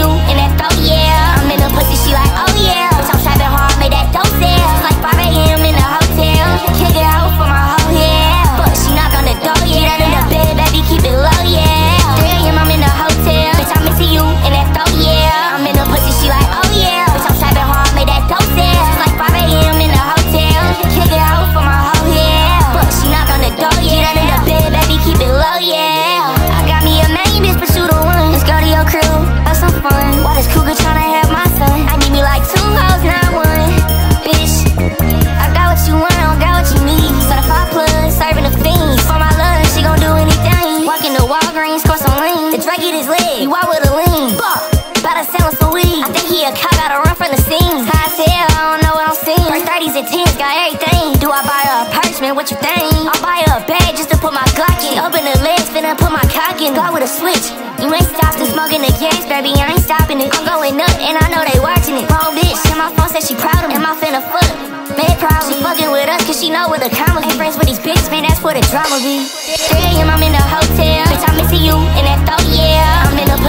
you in that throat, yeah. I'm in the pussy, she like, oh yeah. Bitch, I'm strapping hard, made that dope sell. It's like 5 a.m. in the hotel. Kick it out for my hoe, yeah. But she knock on the door, yeah. Get under the bed, baby, keep it low, yeah. 3 a.m. I'm in the hotel. Bitch, I'm missing you in that throat, yeah. I'm in the pussy, she like, oh yeah. Bitch, I'm strapping hard, made that dope sell. It's like 5 a.m. in the hotel. Kick it out for my hoe, yeah. But she knock on the door, yeah. Get under the bed, baby, keep it low, yeah. I got me a main bitch, but you the one. Let's go to your crew, have some fun. Why this cougar tryna have my son? I need me like 2 hoes, not 1. Bitch, I got what you want, I don't got what you need. Certified plug, serving the fiends. For my love, she gon' do anything. Walking to Walgreens, score some lean. The Drake get his leg, you out with a lean. Bout to sell him some weed. I think he a cop, gotta run from the scenes. High as hell, I don't know what I'm seeing. First 30s and 10s, got everything. Do I buy her a purse, man, what you think? I'll buy her a bag just to put my Glock in. Open the legs, finna put my cock in. Go with a switch, you ain't stopping. Smoking the gas, baby, I ain't stopping it. I'm going up, and I know they watching it. Wrong bitch, and my phone said she proud of me. Am I finna fuck? Man, proud. She fucking with us, cause she know where the commas be. Ain't friends with these bitches, man, that's where the drama be. 3 a.m. I'm in the hotel. Bitch, I'm missing you in that throat, yeah. I'm in the